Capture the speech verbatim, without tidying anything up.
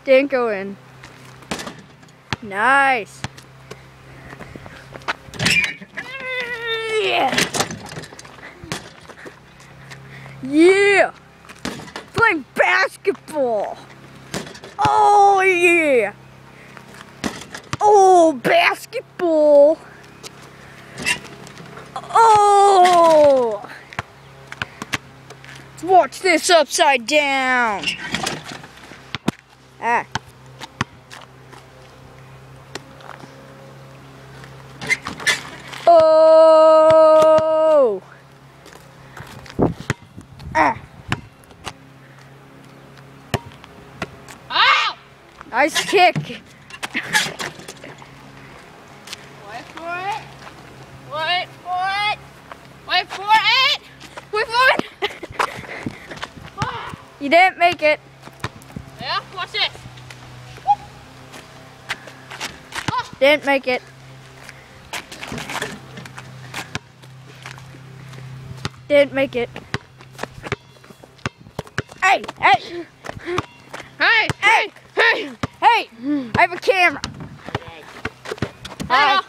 Didn't go in. Nice. Yeah. Yeah. Playing basketball. Oh yeah. Oh, basketball. Oh. Let's watch this upside down. Ah. Oh. Ah. Ow! Nice kick. Wait for it. Wait for it. Wait for it. Wait for it. You didn't make it. Yeah, watch this. Didn't make it. Didn't make it. Hey, hey, Hey, hey, hey. hey! I have a camera. Hi.